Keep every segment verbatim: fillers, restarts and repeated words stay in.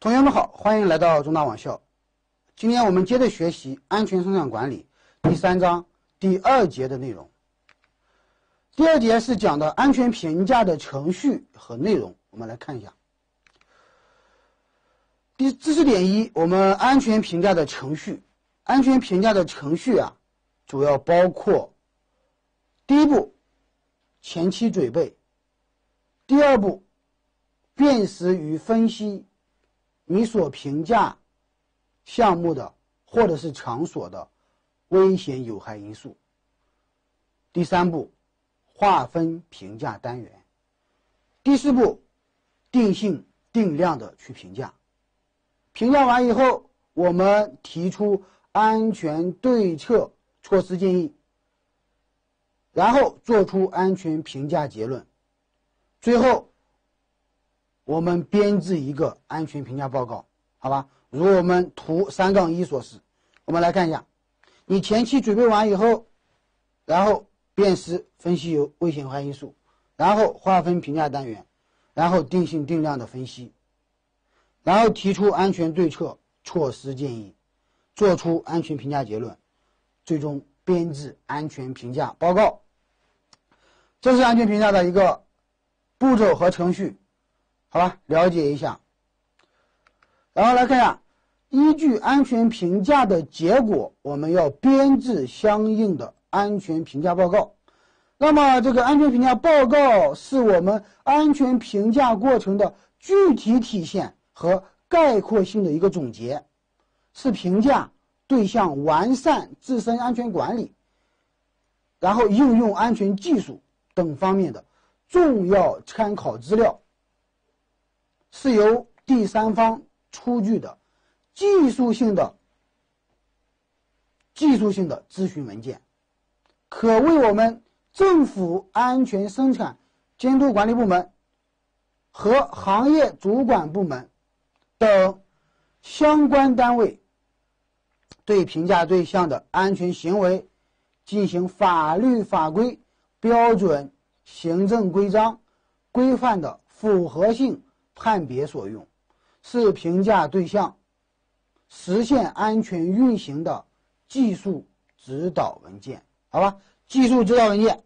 同学们好，欢迎来到中大网校。今天我们接着学习安全生产管理第三章第二节的内容。第二节是讲的安全评价的程序和内容，我们来看一下。第知识点一，我们安全评价的程序。安全评价的程序啊，主要包括第一步前期准备，第二步辨识与分析你所评价项目的或者是场所的危险有害因素，第三步划分评价单元，第四步定性定量的去评价。评价完以后，我们提出安全对策措施建议，然后做出安全评价结论，最后我们编制一个安全评价报告，好吧？如我们图三杠一所示，我们来看一下，你前期准备完以后，然后辨识分析有危险有害因素，然后划分评价单元，然后定性定量的分析，然后提出安全对策措施建议，做出安全评价结论，最终编制安全评价报告。这是安全评价的一个步骤和程序，好吧，了解一下。然后来看一下，依据安全评价的结果，我们要编制相应的安全评价报告。那么这个安全评价报告是我们安全评价过程的具体体现和概括性的一个总结，是评价对象完善自身安全管理，然后应用安全技术等方面的重要参考资料，是由第三方出具的技术性的技术性的咨询文件，可为我们政府安全生产监督管理部门和行业主管部门等相关单位对评价对象的安全行为进行法律法规、标准、行政规章、规范的符合性判别所用，是评价对象实现安全运行的技术指导文件，好吧？技术指导文件。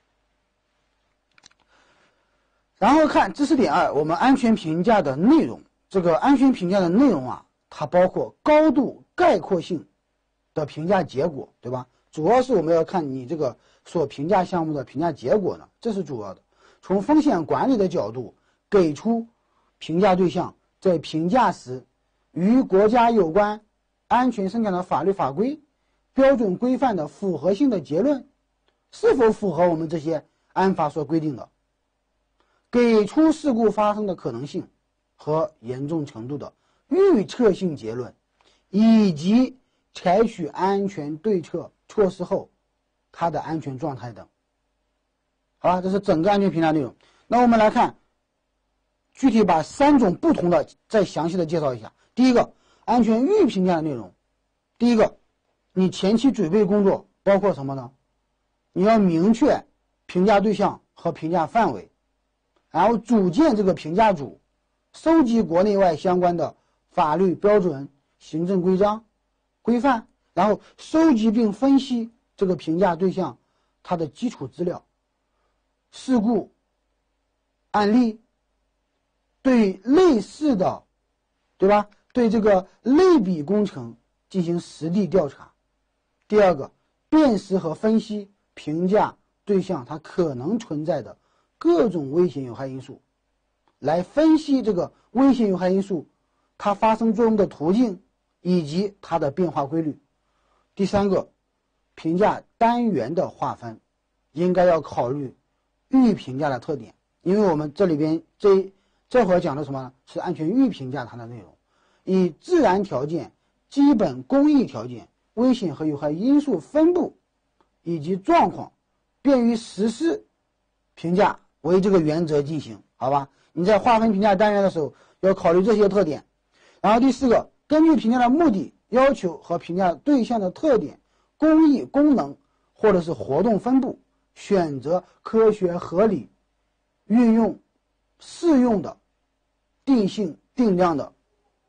然后看知识点二，我们安全评价的内容。这个安全评价的内容啊，它包括高度概括性的评价结果，对吧？主要是我们要看你这个所评价项目的评价结果呢，这是主要的。从风险管理的角度，给出评价对象在评价时与国家有关安全生产的法律法规、标准规范的符合性的结论，是否符合我们这些安法所规定的，给出事故发生的可能性和严重程度的预测性结论，以及采取安全对策措施后它的安全状态等。好吧，这是整个安全评价内容。那我们来看具体把三种不同的再详细的介绍一下。第一个，安全预评价的内容。第一个，你前期准备工作包括什么呢？你要明确评价对象和评价范围，然后组建这个评价组，收集国内外相关的法律标准、行政规章、规范，然后收集并分析这个评价对象它的基础资料、事故案例，对类似的，对吧？对这个类比工程进行实地调查。第二个，辨识和分析评价对象它可能存在的各种危险有害因素，来分析这个危险有害因素它发生作用的途径以及它的变化规律。第三个，评价单元的划分应该要考虑预评价的特点，因为我们这里边这这会儿讲的什么呢？是安全预评价它的内容，以自然条件、基本工艺条件、危险和有害因素分布以及状况，便于实施评价为这个原则进行，好吧？你在划分评价单元的时候要考虑这些特点。然后第四个，根据评价的目的、要求和评价对象的特点、工艺、功能或者是活动分布，选择科学合理、运用适用的定性定量的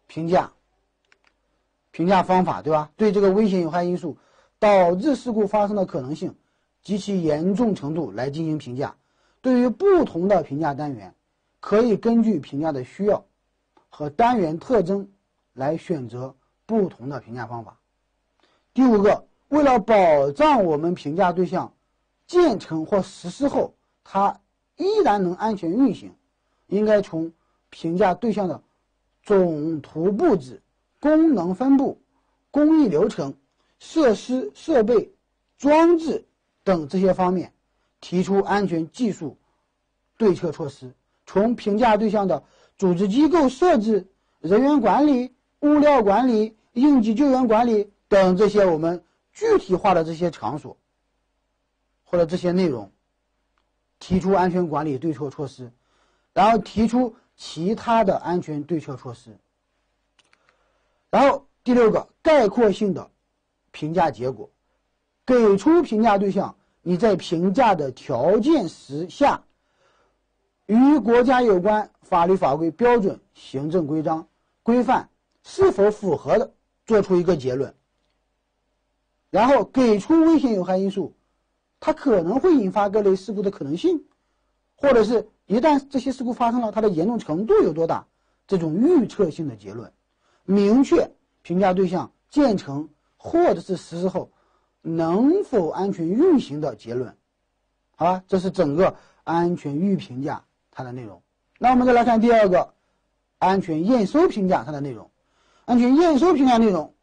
评价评价方法，对吧？对这个危险有害因素导致事故发生的可能性及其严重程度来进行评价。对于不同的评价单元，可以根据评价的需要和单元特征来选择不同的评价方法。第五个，为了保障我们评价对象建成或实施后它依然能安全运行，应该从评价对象的总图布置、功能分布、工艺流程、设施设备、装置等这些方面提出安全技术对策措施。从评价对象的组织机构设置、人员管理、物料管理、应急救援管理等这些我们具体化的这些场所或者这些内容，提出安全管理对策措施，然后提出其他的安全对策措施。然后第六个，概括性的评价结果，给出评价对象你在评价的条件时下与国家有关法律法规标准、行政规章规范是否符合的，做出一个结论。然后给出危险有害因素，它可能会引发各类事故的可能性，或者是一旦这些事故发生了，它的严重程度有多大，这种预测性的结论。明确评价对象建成或者是实施后能否安全运行的结论。好吧，这是整个安全预评价它的内容。那我们再来看第二个，安全验收评价它的内容。安全验收评价内容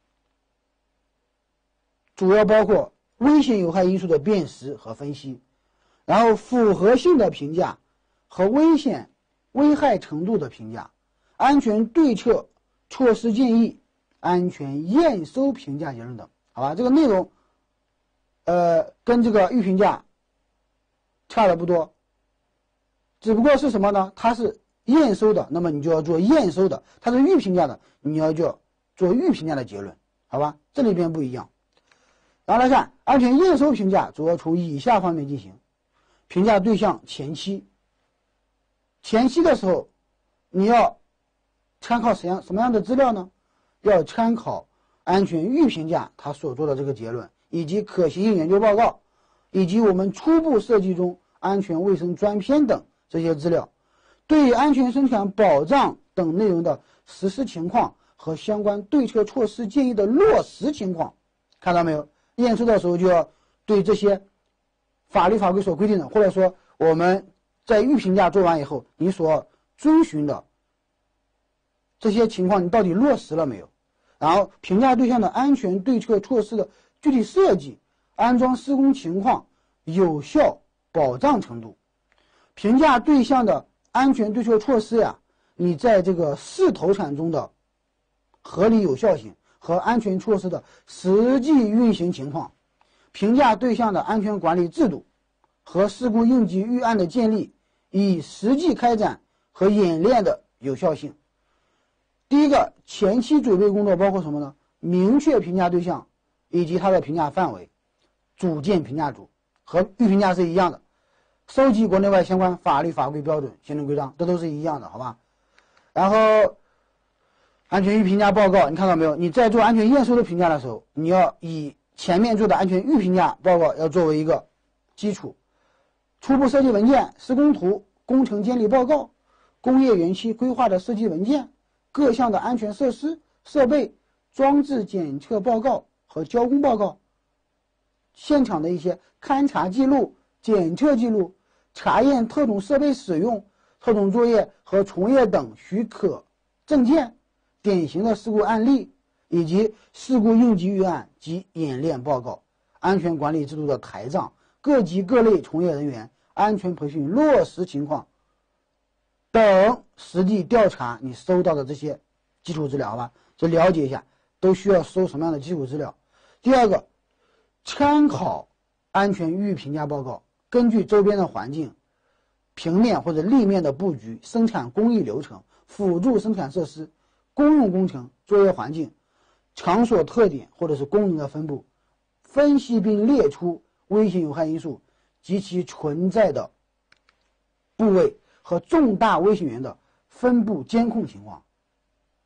主要包括危险有害因素的辨识和分析，然后复合性的评价和危险危害程度的评价，安全对策措施建议、安全验收评价结论等。好吧，这个内容呃跟这个预评价差的不多，只不过是什么呢？它是验收的，那么你就要做验收的；它是预评价的，你要就做预评价的结论。好吧，这里边不一样。然后来看安全验收评价，主要从以下方面进行。评价对象前期，前期的时候你要参考什么样什么样的资料呢？要参考安全预评价它所做的这个结论，以及可行性研究报告，以及我们初步设计中安全卫生专篇等这些资料，对安全生产保障等内容的实施情况和相关对策措施建议的落实情况，看到没有？验收的时候就要对这些法律法规所规定的，或者说我们在预评价做完以后你所遵循的这些情况你到底落实了没有？然后评价对象的安全对策措施的具体设计、安装施工情况、有效保障程度。评价对象的安全对策措施呀，你在这个试投产中的合理有效性和安全措施的实际运行情况，评价对象的安全管理制度和事故应急预案的建立以实际开展和演练的有效性。第一个，前期准备工作包括什么呢？明确评价对象以及它的评价范围，组建评价组，和预评价是一样的，收集国内外相关法律法规标准、行政规章，这都是一样的，好吧？然后安全预评价报告，你看到没有？你在做安全验收的评价的时候，你要以前面做的安全预评价报告要作为一个基础，初步设计文件、施工图、工程监理报告、工业园区规划的设计文件、各项的安全设施、设备、装置检测报告和交工报告，现场的一些勘查记录、检测记录、查验特种设备使用、特种作业和从业等许可证件、典型的事故案例以及事故应急预案及演练报告、安全管理制度的台账、各级各类从业人员安全培训落实情况等实地调查你收到的这些基础资料，好吧？就了解一下都需要收什么样的基础资料。第二个，参考安全预评价报告，根据周边的环境、平面或者立面的布局、生产工艺流程、辅助生产设施、公用工程、作业环境、场所特点或者是功能的分布，分析并列出危险有害因素及其存在的部位和重大危险源的分布监控情况，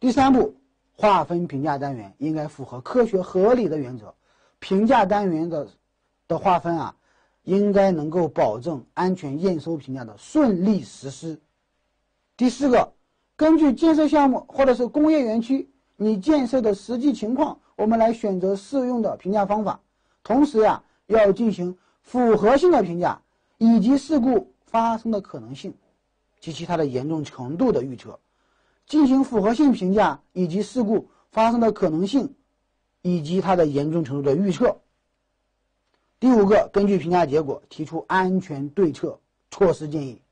第三步，划分评价单元应该符合科学合理的原则，评价单元的的划分啊，应该能够保证安全验收评价的顺利实施。第四个，根据建设项目或者是工业园区你建设的实际情况，我们来选择适用的评价方法。同时呀，要进行复合性的评价，以及事故发生的可能性及其它的严重程度的预测。进行复合性评价以及事故发生的可能性以及它的严重程度的预测。第五个，根据评价结果提出安全对策措施建议。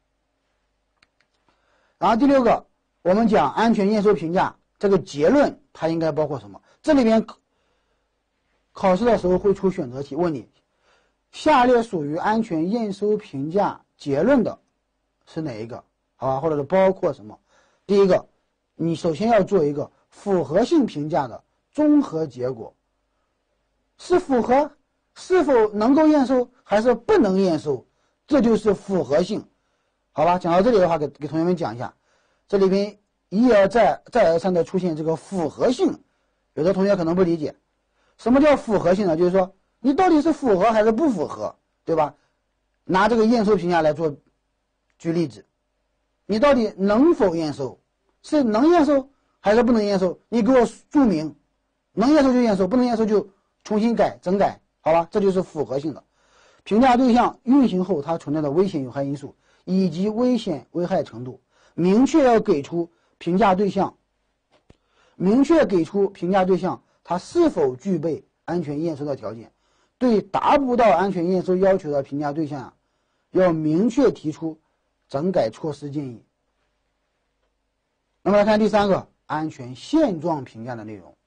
然后第六个，我们讲安全验收评价这个结论它应该包括什么？这里边考试的时候会出选择题，问你下列属于安全验收评价结论的是哪一个？好吧，或者是包括什么？第一个，你首先要做一个复合性评价的综合结果，是符合，是否能够验收还是不能验收，这就是复合性。好吧，讲到这里的话，给给同学们讲一下，这里边一而再再而三的出现这个复合性，有的同学可能不理解，什么叫复合性呢？就是说你到底是符合还是不符合，对吧？拿这个验收评价来做举例子，你到底能否验收？是能验收还是不能验收？你给我注明，能验收就验收，不能验收就重新改整改，好吧？这就是复合性的。评价对象运行后它存在的危险有害因素以及危险危害程度，明确要给出评价对象，明确给出评价对象它是否具备安全验收的条件。对达不到安全验收要求的评价对象啊，要明确提出整改措施建议。那么来看第三个，安全现状评价的内容。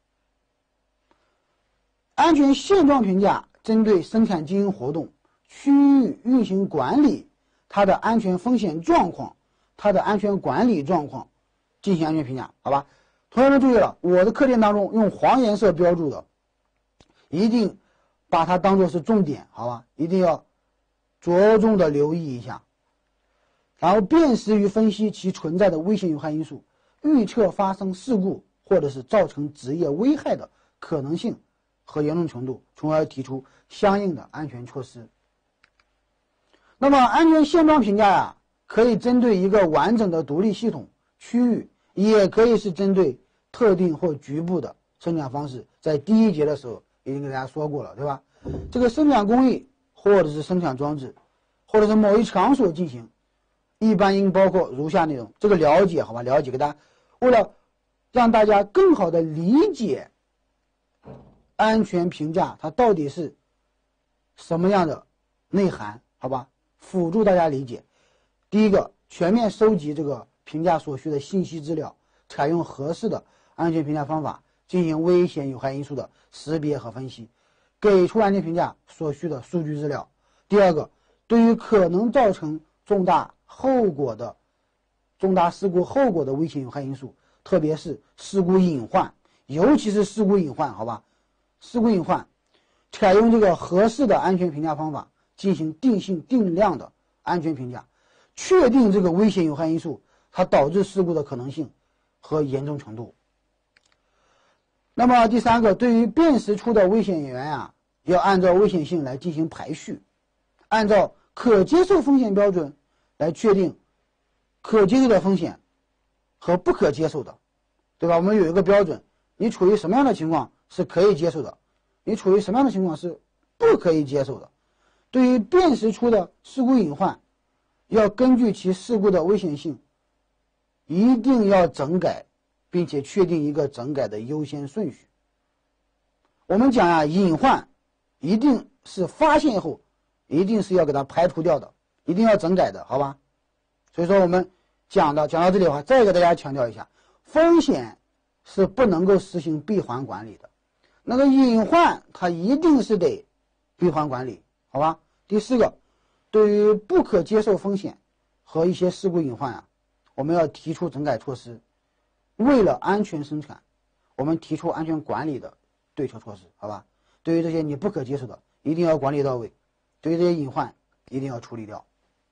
安全现状评价针对生产经营活动、区域运行管理它的安全风险状况、它的安全管理状况进行安全评价，好吧？同学们注意了，我的课件当中用黄颜色标注的，一定把它当作是重点，好吧？一定要着重的留意一下。然后辨识与分析其存在的危险有害因素，预测发生事故或者是造成职业危害的可能性和严重程度，从而提出相应的安全措施。那么安全现状评价呀，可以针对一个完整的独立系统区域，也可以是针对特定或局部的生产方式。在第一节的时候已经给大家说过了，对吧？这个生产工艺或者是生产装置或者是某一场所进行，一般应包括如下内容。这个了解，好吧？了解，给大家为了让大家更好的理解安全评价它到底是什么样的内涵，好吧？辅助大家理解。第一个，全面收集这个评价所需的信息资料，采用合适的安全评价方法进行危险有害因素的识别和分析，给出安全评价所需的数据资料。第二个，对于可能造成重大后果的重大事故后果的危险有害因素，特别是事故隐患，尤其是事故隐患，好吧？事故隐患，采用这个合适的安全评价方法进行定性定量的安全评价，确定这个危险有害因素它导致事故的可能性和严重程度。那么第三个，对于辨识出的危险源啊，要按照危险性来进行排序，按照可接受风险标准来确定可接受的风险和不可接受的，对吧？我们有一个标准，你处于什么样的情况是可以接受的，你处于什么样的情况是不可以接受的。对于辨识出的事故隐患，要根据其事故的危险性，一定要整改，并且确定一个整改的优先顺序。我们讲啊，隐患一定是发现后一定是要给它排除掉的，一定要整改的，好吧？所以说我们讲的讲到这里的话，再给大家强调一下，风险是不能够实行闭环管理的，那个隐患它一定是得闭环管理，好吧？第四个，对于不可接受风险和一些事故隐患啊，我们要提出整改措施。为了安全生产，我们提出安全管理的对策措施，好吧？对于这些你不可接受的，一定要管理到位；对于这些隐患，一定要处理掉。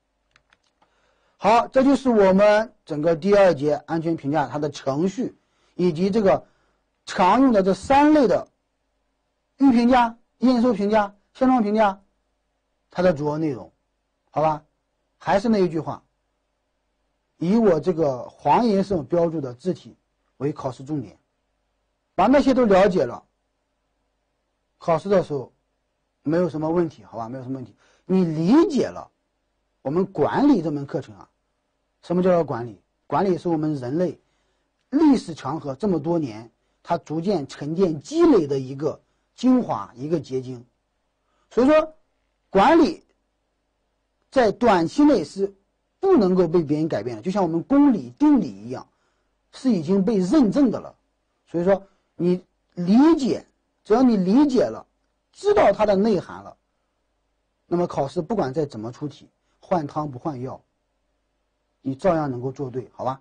好，这就是我们整个第二节安全评价它的程序以及这个常用的这三类的预评价、验收评价、现状评价，它的主要内容，好吧？还是那一句话，以我这个黄颜色标注的字体为考试重点，把那些都了解了，考试的时候没有什么问题，好吧？没有什么问题。你理解了我们管理这门课程啊，什么叫做管理？管理是我们人类历史长河这么多年，它逐渐沉淀积累的一个精华，一个结晶。所以说，管理在短期内是不能够被别人改变的，就像我们公理、定理一样，是已经被认证的了。所以说，你理解，只要你理解了，知道它的内涵了，那么考试不管再怎么出题，换汤不换药，你照样能够做对，好吧？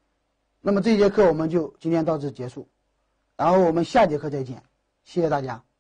那么这节课我们就今天到此结束，然后我们下节课再见，谢谢大家。